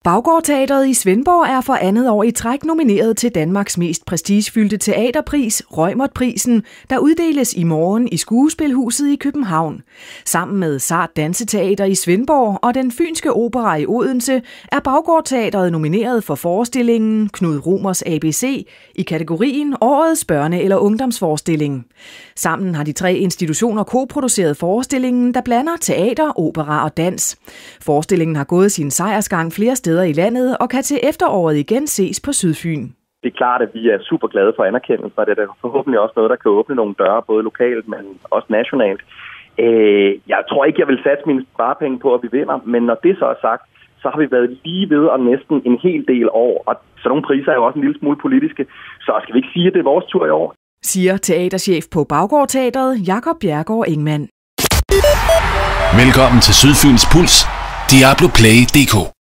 Baggård-teatret i Svendborg er for andet år i træk nomineret til Danmarks mest prestigefyldte teaterpris, Reumertprisen, der uddeles i morgen i Skuespilhuset i København. Sammen med Sart Danseteater i Svendborg og Den Fynske Opera i Odense er Baggård-teatret nomineret for forestillingen Knud Romers ABC i kategorien Årets børne- eller ungdomsforestilling. Sammen har de 3 institutioner koproduceret forestillingen, der blander teater, opera og dans. Forestillingen har gået sin sejrsgang flere steder i landet og kan til efteråret igen ses på Sydfyn. Det er klart, at vi er super glade for anerkendelsen, og det er forhåbentlig også noget, der kan åbne nogle døre, både lokalt, men også nationalt. Jeg tror ikke, jeg vil satse mine sparepenge på, at vi vinder, men når det så er sagt, så har vi været lige ved og næsten en hel del år, og så nogle priser er jo også en lille smule politiske, så skal vi ikke sige, at det er vores tur i år? Siger teaterchef på Baggård-teatret, Jakob Bjergård Ingman. Velkommen til Sydfyns Puls, Diablo Play.dk.